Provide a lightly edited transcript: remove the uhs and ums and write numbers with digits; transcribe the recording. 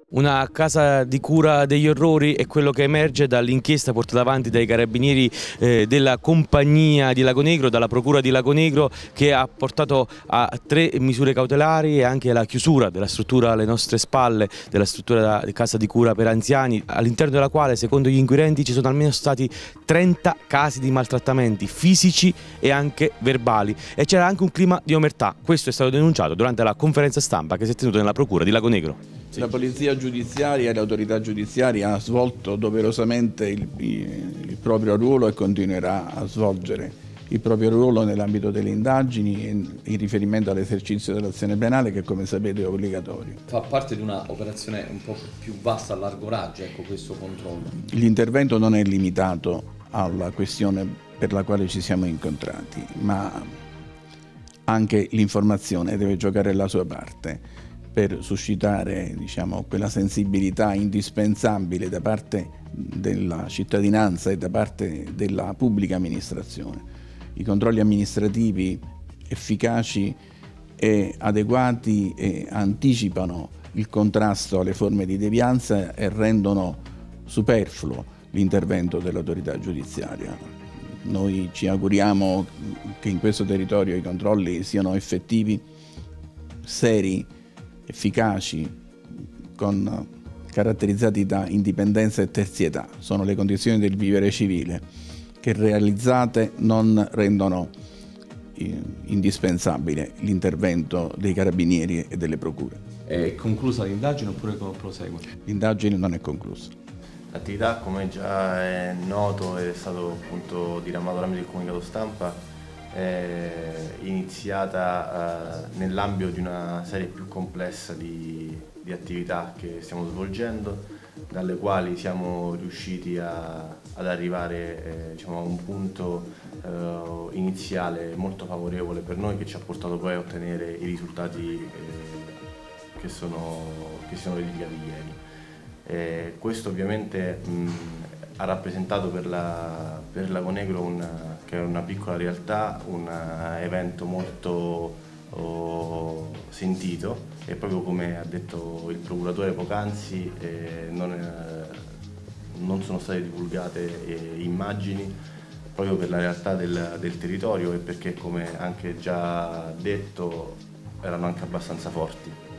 Una casa di cura degli orrori è quello che emerge dall'inchiesta portata avanti dai carabinieri della compagnia di Lago Negro, dalla procura di Lago Negro, che ha portato a 3 misure cautelari e anche la chiusura della struttura alle nostre spalle, della struttura di casa di cura per anziani, all'interno della quale, secondo gli inquirenti, ci sono almeno stati 30 casi di maltrattamenti fisici e anche verbali, e c'era anche un clima di omertà. Questo è stato denunciato durante la conferenza stampa che si è tenuta nella procura di Lago Negro. La polizia giudiziaria e l'autorità giudiziaria ha svolto doverosamente il proprio ruolo e continuerà a svolgere il proprio ruolo nell'ambito delle indagini e in riferimento all'esercizio dell'azione penale, che come sapete è obbligatorio. Fa parte di un'operazione un po' più vasta, a largo raggio, ecco, questo controllo. L'intervento non è limitato alla questione per la quale ci siamo incontrati, ma anche l'informazione deve giocare la sua parte per suscitare, diciamo, quella sensibilità indispensabile da parte della cittadinanza e da parte della pubblica amministrazione. I controlli amministrativi efficaci e adeguati anticipano il contrasto alle forme di devianza e rendono superfluo l'intervento dell'autorità giudiziaria. Noi ci auguriamo che in questo territorio i controlli siano effettivi, seri, efficaci, caratterizzati da indipendenza e terzietà. Sono le condizioni del vivere civile che, realizzate, non rendono indispensabile l'intervento dei carabinieri e delle procure. È conclusa l'indagine oppure prosegue? L'indagine non è conclusa. L'attività, come già è noto e è stato appunto diramato tramite il comunicato stampa, è iniziata nell'ambito di una serie più complessa di attività che stiamo svolgendo, dalle quali siamo riusciti ad arrivare diciamo, a un punto iniziale molto favorevole per noi, che ci ha portato poi a ottenere i risultati che sono verificati ieri. Questo ovviamente ha rappresentato per Lago Negro, che è una piccola realtà, un evento molto sentito, e proprio come ha detto il procuratore poc'anzi, non sono state divulgate immagini proprio per la realtà del territorio e perché, come anche già detto, erano anche abbastanza forti.